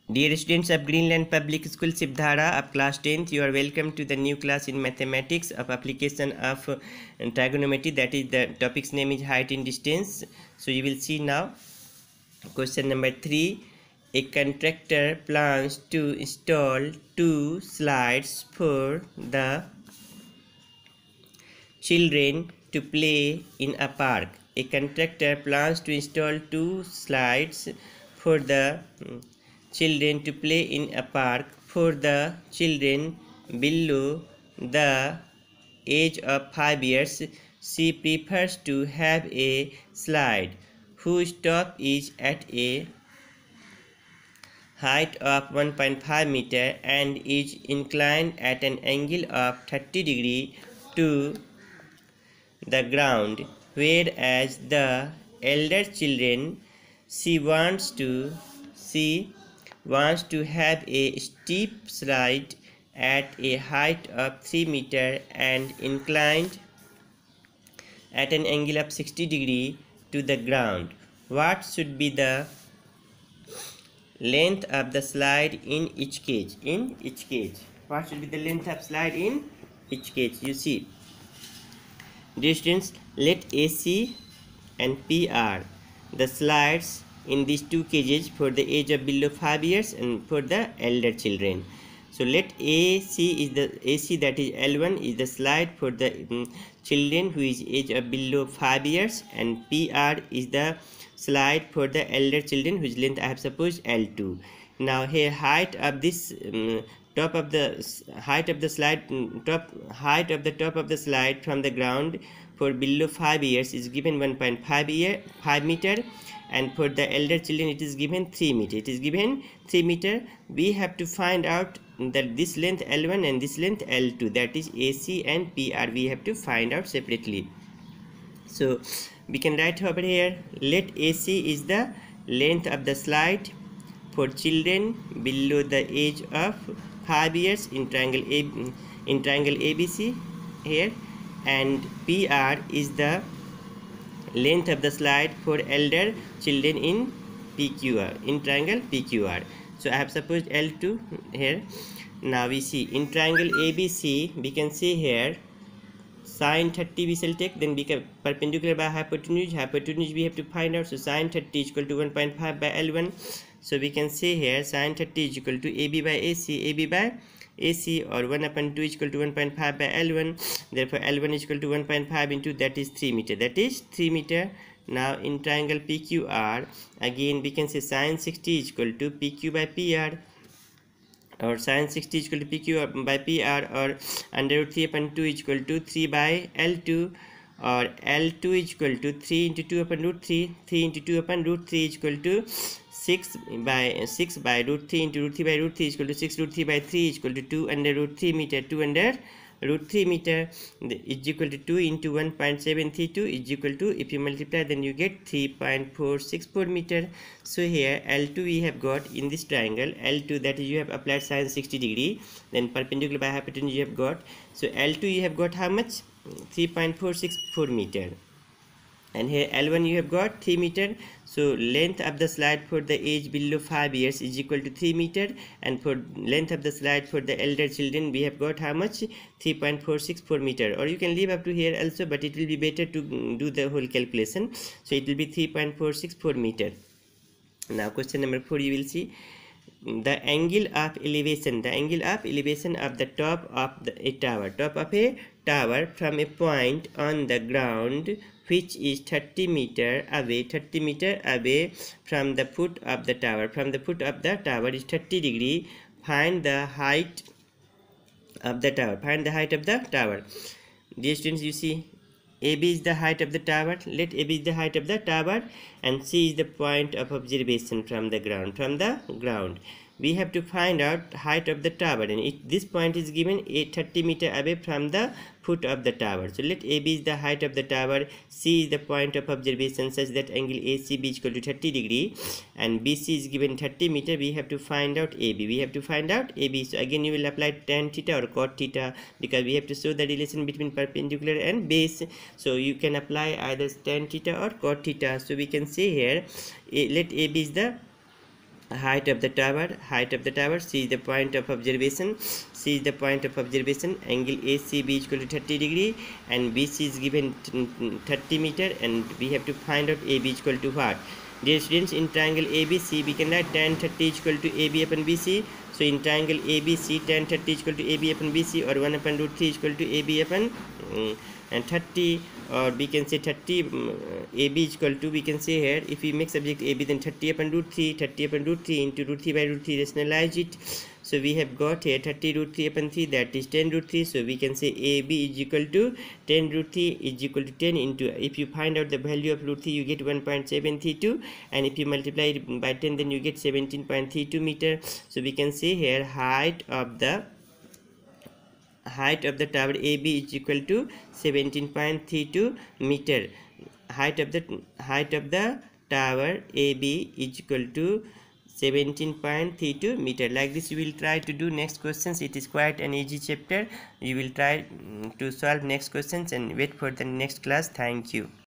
Dear students of Greenland Public School Sibdhara of class 10th, you are welcome to the new class in mathematics of application of trigonometry. That is, the topic's name is height in distance. So you will see now question number 3. A contractor plans to install 2 slides for the children to play in a park. A contractor plans to install 2 slides for the children to play in a park. For the children below the age of 5 years, she prefers to have a slide whose top is at a height of 1.5 meter and is inclined at an angle of 30 degree to the ground, whereas the elder children she wants to have a steep slide at a height of 3 meter and inclined at an angle of 60 degree to the ground. What should be the length of the slide in each case? What should be the length of slide in each case? You see, distance, let AC and PR the slides in these two cages for the age of below 5 years and for the elder children. So let AC that is L1 is the slide for the children who is age of below 5 years, and PR is the slide for the elder children whose length I have supposed L2. Now here height of this top of the height of the slide height of the top of the slide from the ground for below 5 years is given 1.5 meter, and for the elder children it is given 3 meter. We have to find out that this length L1 and this length L2, that is AC and PR, we have to find out separately. So we can write over here, let AC is the length of the slide for children below the age of 5 years in triangle ABC here, and PR is the length of the slide for elder children in PQR, in triangle PQR. So I have supposed L2 here. Now we see in triangle ABC, we can see here sine 30 we shall take, then become perpendicular by hypotenuse we have to find out. So sine 30 is equal to 1.5 by L1. So we can say here sine 30 is equal to AB by AC, or 1 upon 2 is equal to 1.5 by L1. Therefore L1 is equal to 1.5 into, that is 3 meter. Now in triangle PQR, again we can say sine 60 is equal to PQ by PR, or sine 60 is equal to PQ by PR, or under root 3 upon 2 is equal to 3 by L2, or L2 is equal to 3 into 2 upon root 3, 3 into 2 upon root 3 is equal to 6 by root 3 into root 3 by root 3 is equal to 6 root 3 by 3 is equal to 2 under root 3 meter, 2 under root 3 meter is equal to 2 into 1.732 is equal to, if you multiply then you get 3.464 meter. So here L2 we have got in this triangle, L2 that is you have applied sine 60 degree, then perpendicular by hypotenuse you have got. So L2 you have got how much? 3.464 meter, and here L1 you have got 3 meter. So length of the slide for the age below 5 years is equal to 3 meter, and for length of the slide for the elder children we have got how much? 3.464 meter, or you can leave up to here also, but it will be better to do the whole calculation. So it will be 3.464 meter. Now question number 4, you will see the angle of elevation of the top of a tower from a point on the ground which is 30 meter away from the foot of the tower. From the foot of the tower is 30 degree. Find the height of the tower. Dear students, you see AB is the height of the tower. Let AB is the height of the tower, and C is the point of observation from the ground. We have to find out height of the tower, and this point is given 30 meter away from the foot of the tower. So let AB is the height of the tower, C is the point of observation such that angle ACB is equal to 30 degree, and BC is given 30 meter. We have to find out AB. So again you will apply tan theta or cot theta, because we have to show the relation between perpendicular and base. So you can apply either tan theta or cot theta. So we can say here let AB is the height of the tower, C is the point of observation, angle ACB is equal to 30 degree, and BC is given 30 meter, and we have to find out AB is equal to what? Dear students, in triangle ABC we can write tan 30 is equal to AB upon BC. So in triangle ABC, tan 30 is equal to AB upon BC, or 1 upon root 3 is equal to AB upon and 30, or we can say 30 AB is equal to, we can say here, if we make subject AB, then 30 upon root 3 into root 3 by root 3, rationalize it. So we have got here 30 root 3 upon 3, that is 10 root 3. So we can say AB is equal to 10 root 3 is equal to 10 into, if you find out the value of root 3, you get 1.732, and if you multiply it by 10, then you get 17.32 meter. So we can say here height of the tower AB is equal to 17.32 meter. Height of the tower AB is equal to 17.32 meter. Like this you will try to do next questions. It is quite an easy chapter. You will try to solve next questions and wait for the next class. Thank you.